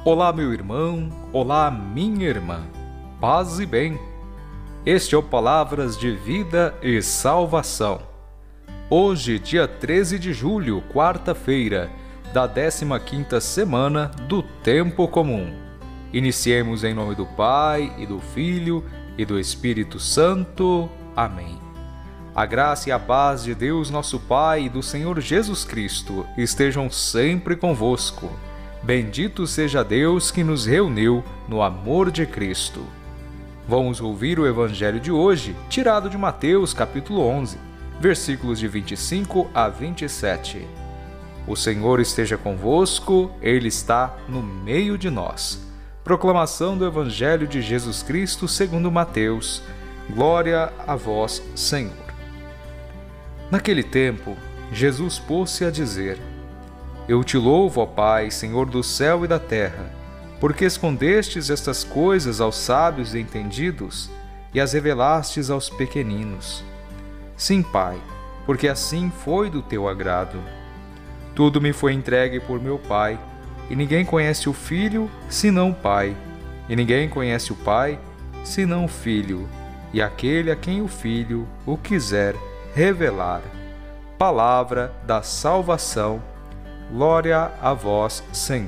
Olá, meu irmão, olá, minha irmã, paz e bem. Este é o Palavras de Vida e Salvação. Hoje, dia 13 de julho, quarta-feira, da 15ª semana do Tempo Comum. Iniciemos em nome do Pai, e do Filho, e do Espírito Santo. Amém. A graça e a paz de Deus, nosso Pai, e do Senhor Jesus Cristo estejam sempre convosco. Bendito seja Deus que nos reuniu no amor de Cristo. Vamos ouvir o Evangelho de hoje, tirado de Mateus, capítulo 11, versículos de 25 a 27. O Senhor esteja convosco, Ele está no meio de nós. Proclamação do Evangelho de Jesus Cristo segundo Mateus. Glória a vós, Senhor. Naquele tempo, Jesus pôs-se a dizer: Eu te louvo, ó Pai, Senhor do céu e da terra, porque escondestes estas coisas aos sábios e entendidos e as revelastes aos pequeninos. Sim, Pai, porque assim foi do teu agrado. Tudo me foi entregue por meu Pai, e ninguém conhece o Filho senão o Pai, e ninguém conhece o Pai senão o Filho, e aquele a quem o Filho o quiser revelar. Palavra da salvação. Glória a vós, Senhor.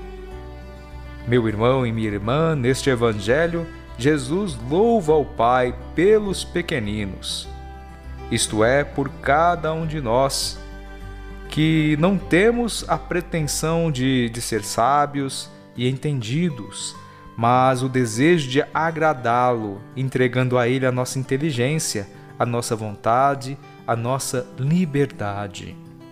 Meu irmão e minha irmã, neste Evangelho, Jesus louva ao Pai pelos pequeninos, isto é, por cada um de nós, que não temos a pretensão de ser sábios e entendidos, mas o desejo de agradá-lo, entregando a Ele a nossa inteligência, a nossa vontade, a nossa liberdade.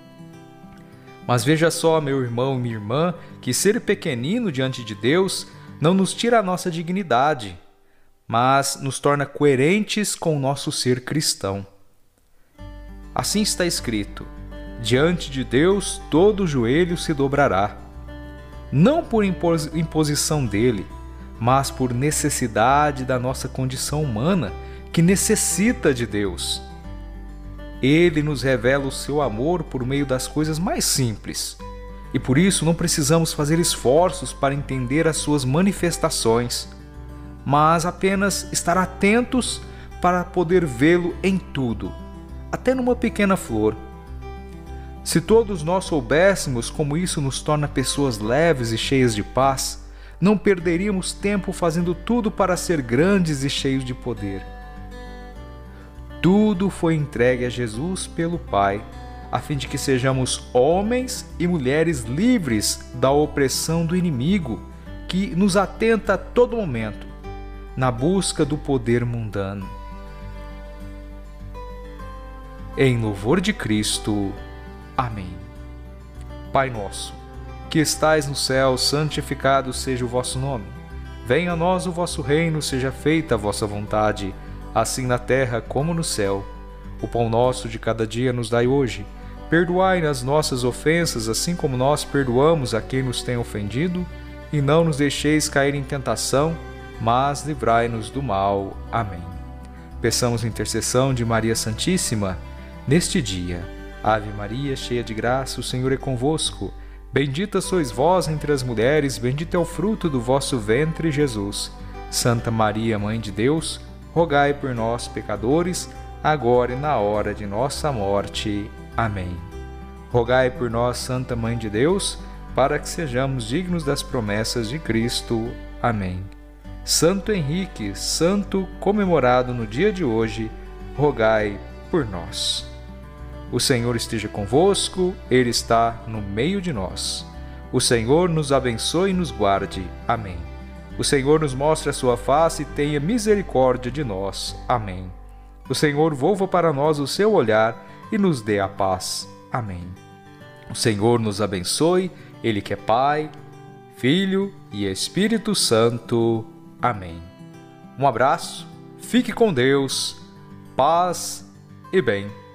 Mas veja só, meu irmão e minha irmã, que ser pequenino diante de Deus não nos tira a nossa dignidade, mas nos torna coerentes com o nosso ser cristão. Assim está escrito: diante de Deus todo joelho se dobrará, não por imposição dele, mas por necessidade da nossa condição humana, que necessita de Deus. Ele nos revela o seu amor por meio das coisas mais simples, e por isso não precisamos fazer esforços para entender as suas manifestações, mas apenas estar atentos para poder vê-lo em tudo, até numa pequena flor. Se todos nós soubéssemos como isso nos torna pessoas leves e cheias de paz, não perderíamos tempo fazendo tudo para ser grandes e cheios de poder. Tudo foi entregue a Jesus pelo Pai, a fim de que sejamos homens e mulheres livres da opressão do inimigo, que nos atenta a todo momento, na busca do poder mundano. Em louvor de Cristo. Amém. Pai nosso, que estais no céu, santificado seja o vosso nome. Venha a nós o vosso reino, seja feita a vossa vontade, assim na terra como no céu. O pão nosso de cada dia nos dai hoje. Perdoai as nossas ofensas, assim como nós perdoamos a quem nos tem ofendido. E não nos deixeis cair em tentação, mas livrai-nos do mal. Amém. Peçamos a intercessão de Maria Santíssima neste dia. Ave Maria, cheia de graça, o Senhor é convosco. Bendita sois vós entre as mulheres, bendito é o fruto do vosso ventre, Jesus. Santa Maria, Mãe de Deus, rogai por nós, pecadores, agora e na hora de nossa morte. Amém. Rogai por nós, Santa Mãe de Deus, para que sejamos dignos das promessas de Cristo. Amém. Santo Henrique, santo comemorado no dia de hoje, rogai por nós. O Senhor esteja convosco, Ele está no meio de nós. O Senhor nos abençoe e nos guarde. Amém. O Senhor nos mostre a sua face e tenha misericórdia de nós. Amém. O Senhor volva para nós o seu olhar e nos dê a paz. Amém. O Senhor nos abençoe, Ele que é Pai, Filho e Espírito Santo. Amém. Um abraço, fique com Deus, paz e bem.